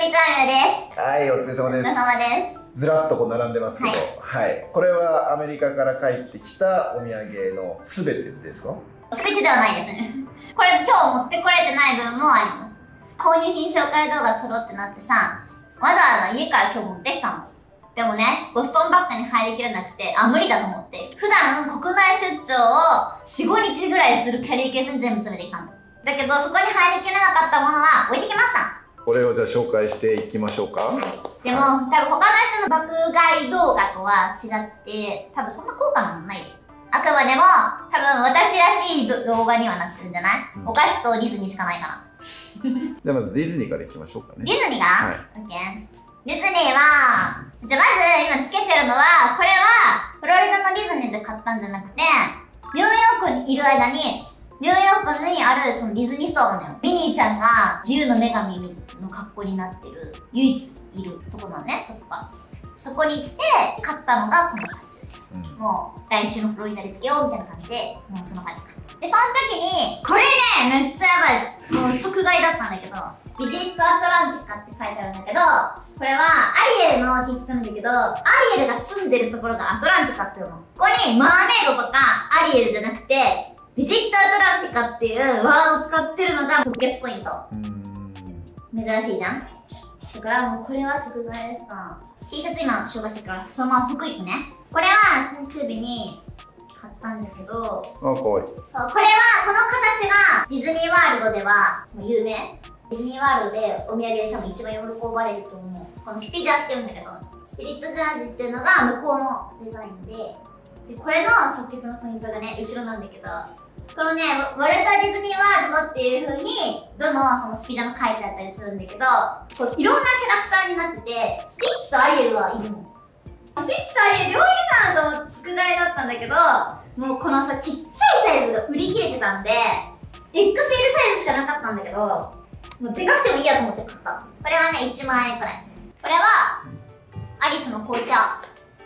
にちは、あやです。 はい、お疲れ様です。 お疲れ様です。 ずらっとこう並んでますけど、はい、これはアメリカから帰ってきたお土産のすべてですか？ すべてではないですね。これ今日持ってこれてない分もあります。購入品紹介動画撮ろうってなってさ、わざわざ家から今日持ってきたの。でもね、ボストンバッグに入りきれなくて、無理だと思って、普段国内出張を4、5日ぐらいするキャリーケースに全部詰めてきたの。だけど、そこに入りきれなかったものは置いてきました。これをじゃあ紹介していきましょうか。 でも、多分他の人の爆買い動画とは違って、多分そんな高価なのないで。あくまでも、多分私らしい動画にはなってるんじゃない、お菓子とディズニーしかないから。 じゃあまずディズニーからいきましょうかね。 ディズニーから、オッケー。ディズニーは、じゃあまず今つけてるのは、これはフロリダのディズニーで買ったんじゃなくて、ニューヨークにいる間に、ニューヨークにあるそのディズニーストアなのよ。ミニーちゃんが自由の女神の格好になってる唯一いるとこなのね、そこが。そこに来て買ったのがこのサイズですよ。もう来週のフロリダでつけようみたいな感じで、もうその場で買った。で、その時に、これね、めっちゃやばい。もう即買いだったんだけど、ビジットアトランティカって書いてあるんだけど、これはアリエルの T シャツなんだけど、アリエルが住んでるところがアトランティカっていうの。ここにマーメイドとかアリエルじゃなくて、ビジットアトランティカっていうワードを使ってるのが即決ポイント。珍しいじゃん。だからもうこれは即買いですか。T シャツ今紹介してるから、そのまま服いくね。これは最終日に買ったんだけど、 かわいい。これは、 この形がディズニーワールドでは有名。ディズニーワールドでお土産で多分一番喜ばれると思う。このスピジャーって言うんだけど、スピリットジャージっていうのが向こうのデザインで、これの即決のポイントがね、後ろなんだけど、このね、ウォルト・ディズニーワールドっていう風に、どのそのスピジャーも書いてあったりするんだけど、こういろんなキャラクターになってて、スティッチとアリエルはいるの。スティッチとアリエル両いるじゃんと思って即買いだったんだけど、もうこのさ、ちっちゃいサイズが売り切れてたんで、XL サイズしかなかったんだけど、もうでかくてもいいやと思って買った。これはね、1万円くらい。これは、アリスの紅茶。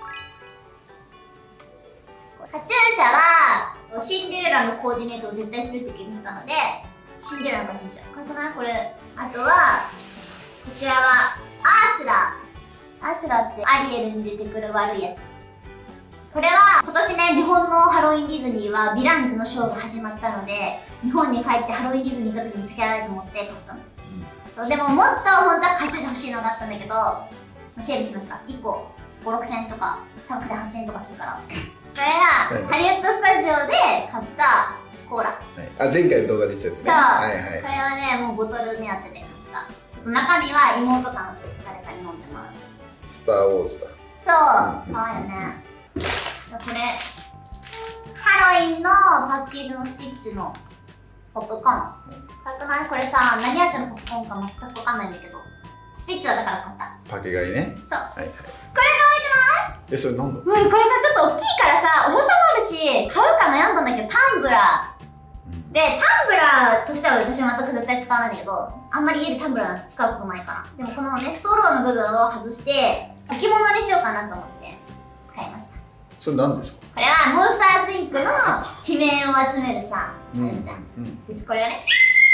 カチューシャは、シンデレラのコーディネートを絶対するって決めたので、シンデレラのカチューシャ。かっこないこれ。あとは、こちらは、アースラ。アースラってアリエルに出てくる悪いやつ。これは、今年ね、日本のハロウィンディズニーはヴィランズのショーが始まったので、日本に帰ってハロウィンディズニー行った時に付けられると思って買ったの。そう、でももっと本当はカチューシャ欲しいのがあったんだけど、セールしました。1個5、6千円とか、高くて8千円とかするから。これが、ハリウッドスタジオで買ったコーラ。 前回の動画で言ってたやつね。 そう。これはね、もうボトル目当てで買った。ちょっと中身は妹かなって誰かに飲んでもらう。 スターウォーズだ。 そう、かわいいよね。これ、ハロウィンのパッケージのスティッチのポップコーン。かっこないこれさ、何味のポップコーンか全くわかんないんだけど、スティッチだから買った。 パケ買いね。 そう。 はいはい。 これ可愛くない？ それなんだ？ これさ、ちょっと大きいからさ、重さもあるし、買うか悩んだんだけど、タンブラー。で、タンブラーとしては私は全く絶対使わないんだけど、あんまり家でタンブラー使うことないから。でもこのね、ストローの部分を外して、置物にしようかなと思って買いました。それ何ですか？ これはモンスターズインクの悲鳴を集めるさ、あるじゃん。これがね、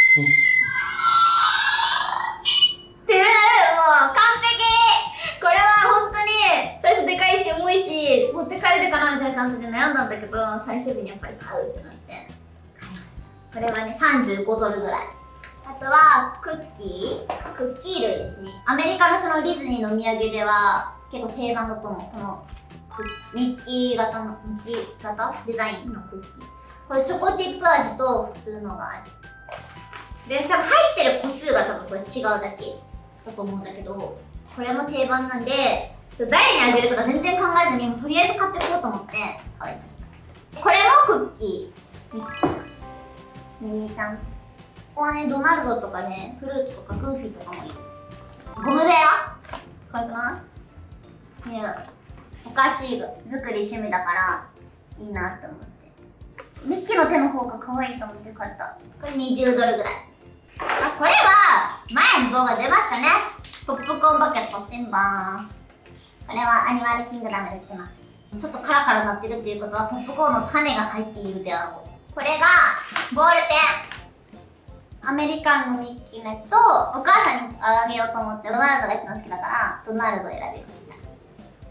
っていう、もう完璧！これは本当に最初でかいし重いし、持って帰れるかなみたいな感じで悩んだんだけど、最終日にやっぱり買うってなって買いました。これはね、35ドルぐらい。あとはクッキー類ですね。アメリカのそのディズニーのお土産では結構定番だと思う。このミッキー型デザインのクッキー。これチョコチップ味と普通のがある。で、多分入ってる個数が多分これ違うだけだと思うんだけど、これも定番なんで、誰にあげるとか全然考えずに、とりあえず買ってこうと思って買いました。これもクッキー。ミニーちゃん。ここはね、ドナルドとかね、フルーツとかグーフィーとかもいい。ゴムベアかわいくない？いや、お菓子作り趣味だからいいなって思って。ミッキーの手の方が可愛いと思って買った。これ20ドルぐらい。これは前の動画出ましたね。ポップコーンバケット新版。これはアニマルキングダムで売ってます。ちょっとカラカラなってるっていうことはポップコーンの種が入っているであろう。これがボールペン。 アメリカンのミッキーのやつと、お母さんにあげようと思って、ドナルドが一番好きだから、ドナルドを選びました。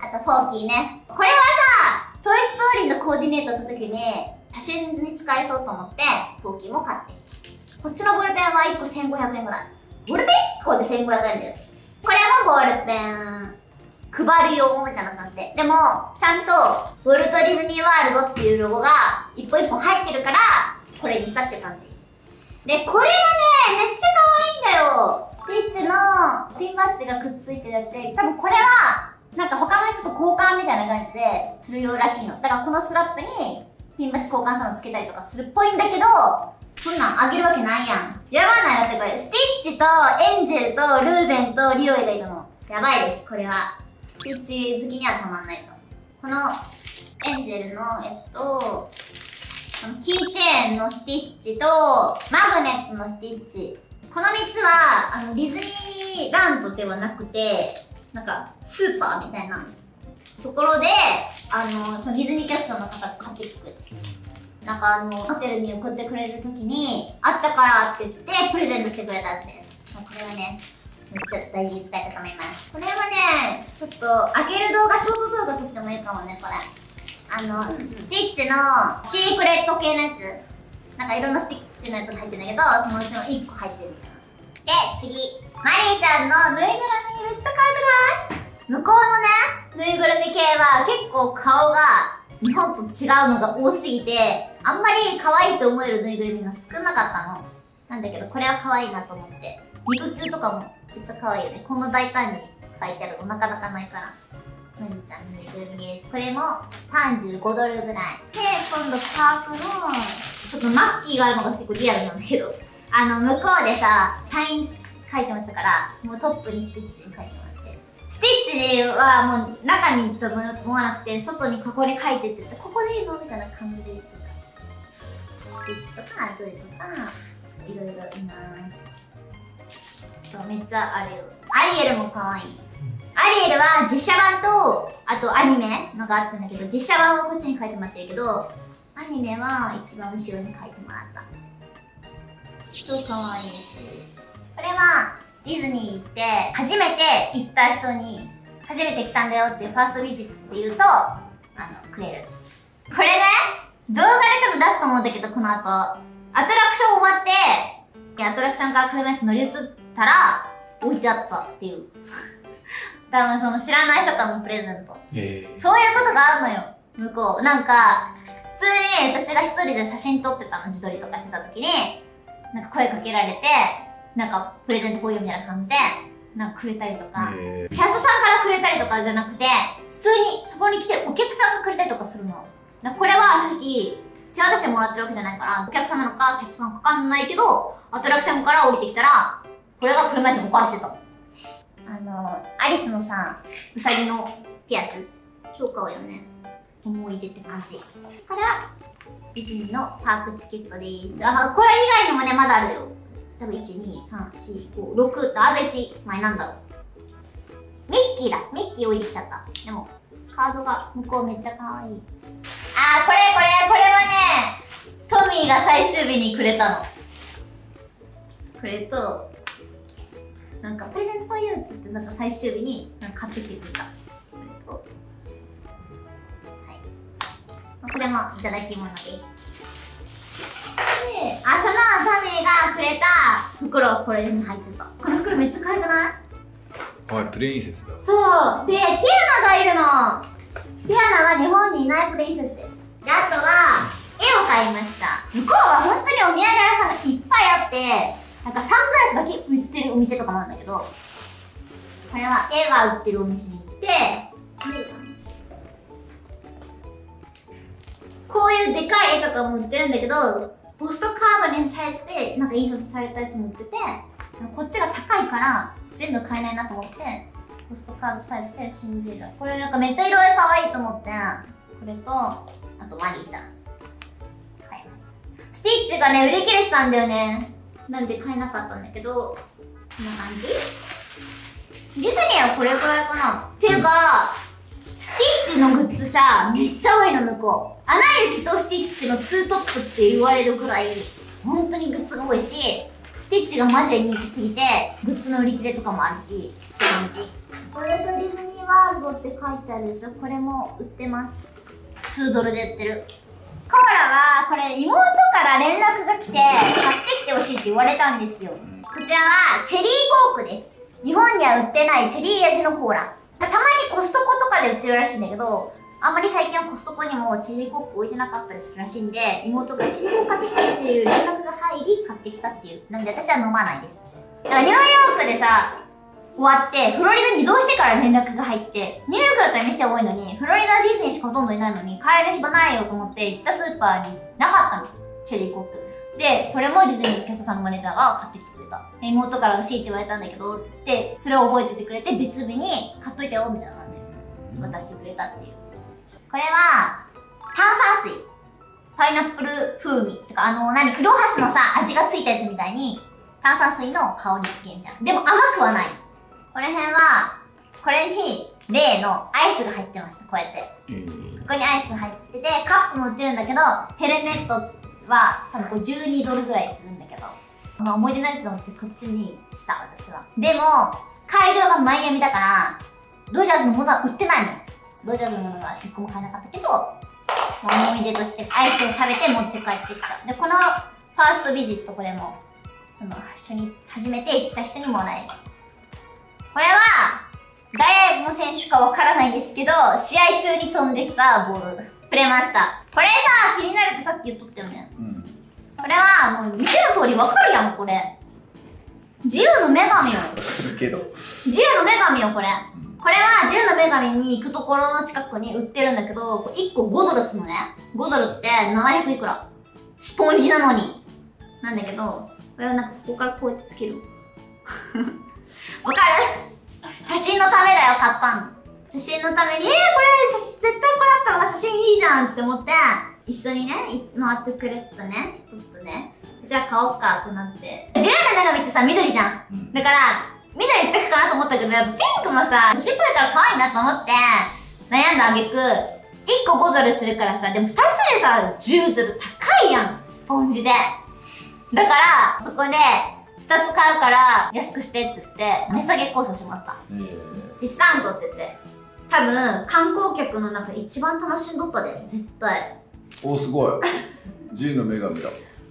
あと、フォーキーね。これはさ、トイ・ストーリーのコーディネートするときに、写真に使えそうと思って、フォーキーも買ってきた。こっちのボールペンは1個1500円ぐらい。ボールペン1個で1500円だよ。これもボールペン、配る用みたいな感じで。でも、ちゃんと、ウォルト・ディズニー・ワールドっていうロゴが一本一本入ってるから、これにしたって感じ。で、これがね、めっちゃ可愛いんだよ。スティッチのピンバッジがくっついてるやつで、多分これは、なんか他の人と交換みたいな感じでするようらしいの。だからこのストラップにピンバッジ交換したのつけたりとかするっぽいんだけど、そんなんあげるわけないやん。やばない。だってこれ、スティッチとエンジェルとルーベンとリロイがいるの。やばいです、これは。スティッチ好きにはたまんないと。このエンジェルのやつと、キーチェーンのスティッチと、マグネットのスティッチ。この3つは、ディズニーランドではなくて、なんか、スーパーみたいなところで、そのディズニーキャストの方が買ってきてくれた。なんかホテルに送ってくれるときに、あったからって言って、プレゼントしてくれたんですね。これはね、めっちゃ大事に使いたいと思います。これはね、ちょっと、開ける動画、ショート動画撮ってもいいかもね、これ。スティッチのシークレット系のやつ。なんかいろんなスティッチのやつが入ってるんだけど、そのうちの1個入ってるみたいな。で、次。マリーちゃんのぬいぐるみめっちゃ可愛くない？向こうのね、ぬいぐるみ系は結構顔が日本と違うのが多すぎて、あんまり可愛いと思えるぬいぐるみが少なかったの。なんだけど、これは可愛いなと思って。肉球とかもめっちゃ可愛いよね。こんな大胆に書いてあるのなかなかないから。マリーちゃんのぬいぐるみです。これも35ドルぐらい。で、今度パークの、ちょっとマッキーがあるのが結構リアルなんだけど、向こうでさ、サイン書いてましたから、もうトップにスティッチに書いてもらって。スティッチはもう中にと思わなくて、外にここで書いてって言って、ここでいいのみたいな感じで言ってた。スティッチとか、ゾイとか、いろいろいます。そう、めっちゃあれよ。アリエルも可愛い。アリエルは実写版と、あとアニメのがあったんだけど、実写版はこっちに書いてもらってるけど、アニメは一番後ろに書いてもらった。超可愛いです。これはディズニー行って初めて行った人に初めて来たんだよっていうファーストビジットって言うとくれる。これね、動画で多分出すと思うんだけど、この後アトラクション終わってアトラクションから車椅子乗り移ったら置いてあったっていう多分その知らない人からのプレゼント、そういうことがあるのよ。向こうなんか普通に私が一人で写真撮ってたの、自撮りとかしてた時になんか声かけられて、なんかプレゼントこういうみたいな感じでなんかくれたりとか、キャストさんからくれたりとかじゃなくて、普通にそこに来てるお客さんがくれたりとかするの。これは正直手渡してもらってるわけじゃないから、お客さんなのかキャストさんかわかんないけど、アトラクションから降りてきたらこれが車椅子に置かれてた。アリスのさ、ウサギのピアス超可愛いよね。思い出って感じ。これはディズニーのパークチケットです。あ、これ以外にもね、まだあるよ。多分1、2、3、4、5、6とあと1枚なんだろう。ミッキーだ。ミッキー置いてきちゃった。でも、カードが向こうめっちゃ可愛い。あー、これはね、トミーが最終日にくれたの。これと、なんかプレゼントフォーユーって言って、なんか最終日になんか買ってきてくれた。これと、これもいただき物です。で、そのタミーがくれた袋はこれに入ってた。この袋めっちゃ可愛くない？ はい、プリンセスだ。 そう。で、ティアナがいるの。ティアナは日本にいないプリンセスです。で、あとは、絵を買いました。向こうは本当にお土産屋さんがいっぱいあって、なんかサングラスだけ売ってるお店とかもあるんだけど、これは絵が売ってるお店に行って、こういうでかい絵とかも売ってるんだけど、ポストカードにサイズでなんか印刷されたやつも売ってて、こっちが高いから全部買えないなと思って、ポストカードサイズでシンデレラ。これなんかめっちゃ色々可愛いと思って、これと、あとマリーちゃん。買いました。スティッチがね、売り切れてたんだよね。なんで買えなかったんだけど、こんな感じ？ディズニーはこれくらいかな。っていうか、スティッチのグッズさ、めっちゃ多いの、向こう。アナ雪とスティッチのツートップって言われるくらい、本当にグッズが多いし、スティッチがマジで人気すぎて、グッズの売り切れとかもあるし、って感じ。これとディズニーワールドって書いてあるでしょ。これも売ってます。数ドルで売ってる。コーラは、これ妹から連絡が来て、買ってきてほしいって言われたんですよ。こちらは、チェリーコークです。日本には売ってないチェリー味のコーラ。たまにコストコとかで売ってるらしいんだけど、あんまり最近はコストコにもチェリーコーク置いてなかったりするらしいんで、妹がチェリーコーク買ってきてっていう連絡が入り、買ってきたっていう。なんで私は飲まないです。だからニューヨークでさ、終わって、フロリダに移動してから連絡が入って、ニューヨークだったら店多いのに、フロリダディズニーしかほとんどいないのに、買える暇ないよと思って行ったスーパーになかったの。チェリーコーク。で、これもディズニーのキャストさんのマネージャーが買ってきてくれた。妹から欲しいって言われたんだけど、って言って、それを覚えててくれて、別日に買っといてよ、みたいな感じで渡してくれたっていう。これは、炭酸水。パイナップル風味。てか、イロハスのさ、味がついたやつみたいに、炭酸水の香り付けみたいな。でも甘くはない。この辺は、これに、例のアイスが入ってました、こうやって。ここにアイス入ってて、カップも売ってるんだけど、ヘルメットは多分こう12ドルぐらいするんだけど、まあ思い出ないしと思ってこっちにした、私は。でも、会場がマイアミだから、ドジャースのものは売ってないの。ドジャースのものは1個も買えなかったけど、思い出としてアイスを食べて持って帰ってきた。で、このファーストビジット、これも、初めて行った人にもらえます。これは、誰の選手かわからないんですけど、試合中に飛んできたボール。くれました。これさ、気になるってさっき言っとったよね。これは、もう見ての通りわかるやん、これ。自由の女神よ。自由の女神よ、これ。これは自由の女神に行くところの近くに売ってるんだけど、1個5ドルするのね。5ドルって700いくら。スポンジなのに。なんだけど、これはなんかここからこうやってつける。わかる？写真のためだよ、買ったの。写真のために、これ、絶対これあった方が写真いいじゃんって思って、一緒にね、回ってくれたね、人とね。じゃあ買おうかってなって。自由の女神ってさ、緑じゃん。だから、緑一択かなと思ったけど、やっぱピンクもさ、写真撮れたら可愛いなと思って、悩んだあげく、1個5ドルするからさ、でも2つでさ、10ドル高いやん、スポンジで。だから、そこで、2つ買うから安くしてって言って、値下げ交渉しました。ディスカウントって言って。多分、観光客の中で一番楽しんどったで、絶対。 お、すごい。自由の女神だ。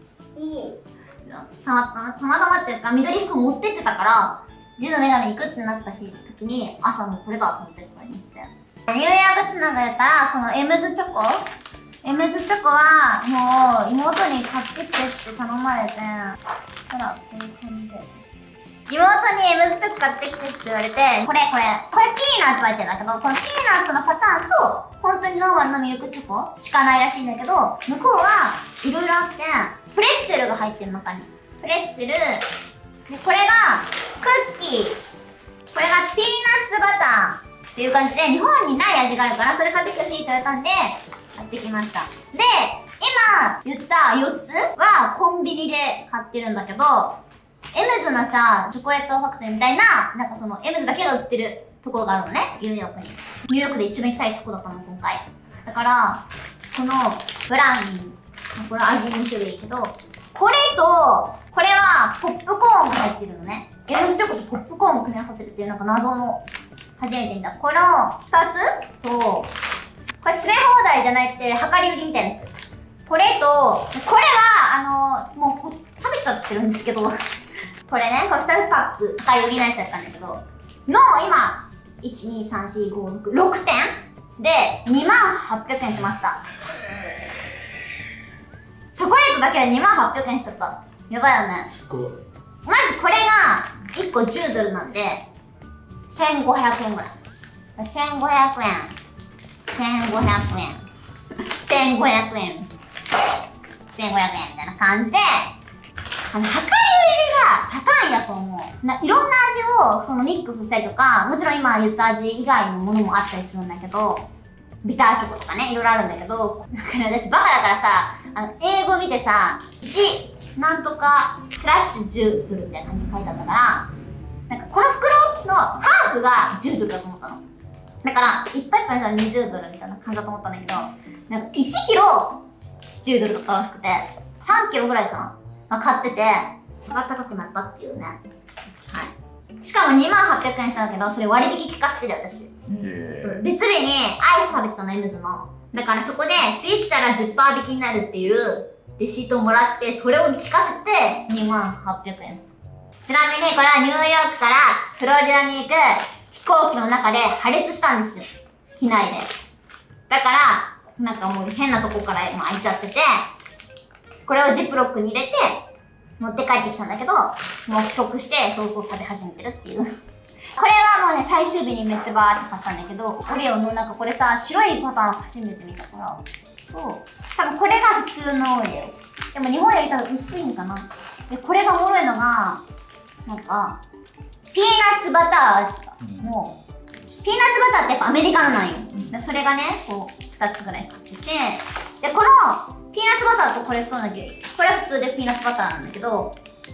たまたまっていうか、緑服持ってってたから、自由の女神行くってなった時に、朝もこれだと思ってこれにして。ニューヨークつながれたら、このエムズチョコエムズチョコは、もう、妹に買ってきてって頼まれて、ほら、こういう感じで。妹にエムズチョコ買ってきてって言われて、これピーナッツ入ってるんだけど、このピーナッツのパターンと、本当にノーマルのミルクチョコしかないらしいんだけど、向こうはいろいろあって、プレッツェルが入ってる中に。プレッツェル、で、これが、クッキー。これがピーナッツバターっていう感じで、日本にない味があるから、それ買ってきてほしいって言われたんで、買ってきました。で、今言った4つはコンビニで買ってるんだけど、エムズのさ、チョコレートファクトリーみたいな、なんかそのエムズだけが売ってるところがあるのね、ニューヨークに。ニューヨークで一番行きたいとこだったの、今回。だから、このブラウニー、これ味2種類けど、これと、これはポップコーンが入ってるのね。エムズチョコとポップコーンを組み合わさってるっていうなんか謎の、初めて見た。この2つと、これ詰め放題じゃなくて、量り売りみたいなやつ。これと、これは、もう食べちゃってるんですけど、これね、これ2つパック、量り売りのやつだったんだけど、の、今、1、2、3、4、5、6、6点で、2800円しました。チョコレートだけで2800円しちゃった。やばいよね。まずこれが、1個10ドルなんで、1500円ぐらい。1500円。1500円。1500円。1500円みたいな感じで、量り売りが高いんだと思う。いろんな味をそのミックスしたりとか、もちろん今言った味以外のものもあったりするんだけど、ビターチョコとかね、いろいろあるんだけど、なんかね、私バカだからさ、英語見てさ、1なんとかスラッシュ10ドルみたいな感じで書いてあったから、なんかこの袋のハーフが10ドルだと思ったの。だから、いっぱいいっぱいさ、20ドルみたいな感じだと思ったんだけど、なんか1キロ10ドルとからしくて、3キロぐらいかな、買ってて、 が高くなったっていうね。はい。しかも2800円したんだけど、それ割引聞かせてる私。そう別日にアイス食べてたの、エムズの。だからそこで、次来たら 10% 引きになるっていうレシートをもらって、それを聞かせて2800円した。ちなみにこれはニューヨークからフロリダに行く飛行機の中で破裂したんですよ。機内で。だから、なんかもう変なとこからもう開いちゃってて、これをジップロックに入れて、持って帰ってきたんだけど、もう帰国して早々食べ始めてるっていう。これはもうね、最終日にめっちゃバーって買ったんだけど、オレオのなんかこれさ、白いパターン初めて見たから、そう。多分これが普通のオレオ。でも日本より多分薄いんかな。で、これがおもろいのが、なんか、ピーナッツバター味か。もう、ピーナッツバターってやっぱアメリカのなんよ。それがね、こう、2つぐらい買ってて、で、この、ピーナッツバターとこれそうなんだけど、これは普通でピーナッツバターなんだけど、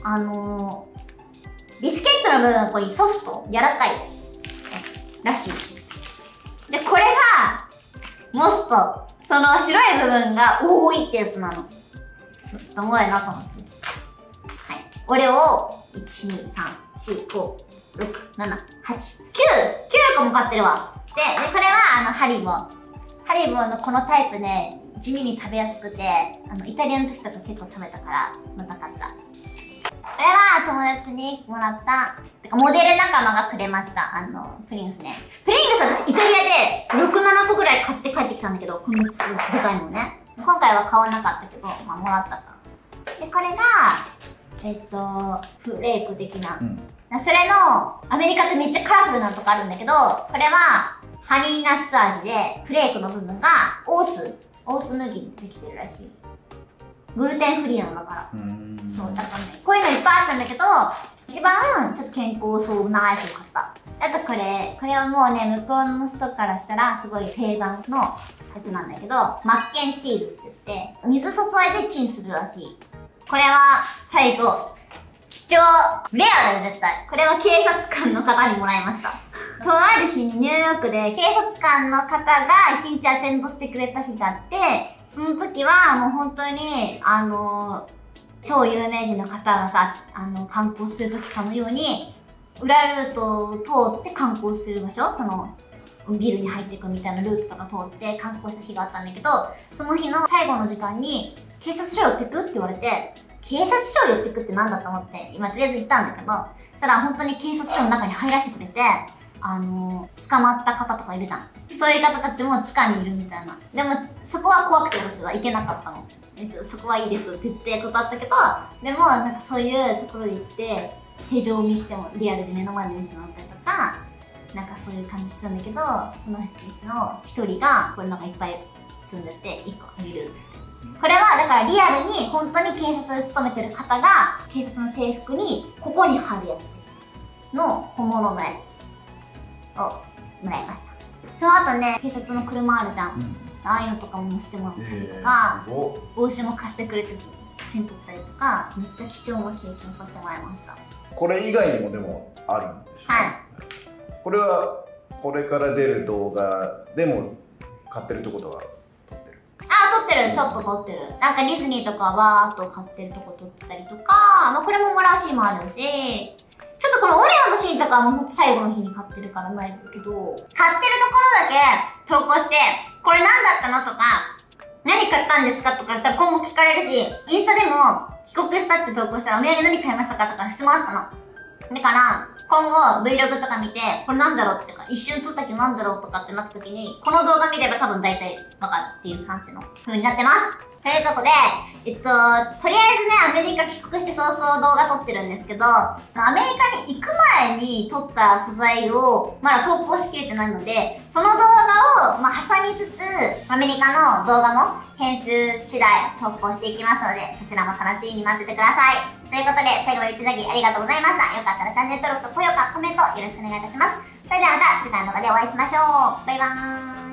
ビスケットの部分はこれソフト、柔らかいらしい。で、これが、モスト、その白い部分が多いってやつなの。ちょっとおもろいなと思って。はい。オレオ、1、2、3、4、5、6、7、8、9個も買ってるわ。で、これはハリボー。ハリボーのこのタイプで地味に食べやすくて、イタリアの時とか結構食べたからまた買った。これは友達にもらった、てかモデル仲間がくれました。プリングスね。プリングス私イタリアで6、7個ぐらい買って帰ってきたんだけど、このでかいのね。今回は買わなかったけど、まあもらったから。で、これが、フレーク的な。それの、アメリカってめっちゃカラフルなのとかあるんだけど、これは、ハニーナッツ味で、フレークの部分が、オーツ麦でできてるらしい。グルテンフリーなのだから。そう、だからね、こういうのいっぱいあったんだけど、一番ちょっと健康そうなやつを買った。あとこれはもうね、向こうの人からしたらすごい定番のやつなんだけど、マッケンチーズってやつで、水注いでチンするらしい。これは最後、貴重、レアだよ絶対。これは警察官の方にもらいました。とある日にニューヨークで警察官の方が一日アテンドしてくれた日があって、その時はもう本当に、超有名人の方がさ、観光する時かのように、裏ルートを通って観光する場所、その、ビルに入っていくみたいなルートとか通って観光した日があったんだけど、その日の最後の時間に、警察署寄ってくって言われて、警察署寄ってくってなんだと思って、今とりあえず行ったんだけど、そしたら本当に警察署の中に入らせてくれて、捕まった方とかいるじゃん。そういう方たちも地下にいるみたいな。でも、そこは怖くて私は行けなかったの。そこはいいですって言って断ったけど、でもなんかそういうところで行って、手錠を見せても、リアルで目の前で見せてもらったりとか、なんかそういう感じしてたんだけど、その人たちの一人が、これなんかいっぱい住んでて、一個いる。これはだからリアルに本当に警察で勤めてる方が警察の制服にここに貼るやつです。の本物のやつをもらいました。その後ね、警察の車あるじゃん。ああいうのとかも乗せてもらったりとか、帽子も貸してくれて写真撮ったりとか、めっちゃ貴重な経験をさせてもらいました。 これ以外にもでもあるんでしょうね。はい。これはこれから出る動画でも買ってるってことは撮ってる、ちょっと撮ってる。なんかディズニーとかわーっと買ってるとこ撮ってたりとか、まあこれももらうシーンもあるし、ちょっとこのオレオのシーンとかはもうほんと最後の日に買ってるからないけど、買ってるところだけ投稿して、これ何だったのとか、何買ったんですかとか、多分今後聞かれるし、インスタでも帰国したって投稿したらお土産何買いましたかとか質問あったの。だから、今後 Vlog とか見て、これなんだろうってか、一瞬撮ったけどなんだろうとかってなった時に、この動画見れば多分大体わかるっていう感じの風になってます。ということで、とりあえずね、アメリカ帰国して早々動画撮ってるんですけど、アメリカに行く前に撮った素材をまだ投稿しきれてないので、その動画を、挟みつつ、アメリカの動画も編集次第投稿していきますので、そちらも楽しみに待っててください。ということで、最後まで見ていただきありがとうございました。よかったらチャンネル登録と高評価、コメントよろしくお願いいたします。それではまた次回の動画でお会いしましょう。バイバーイ。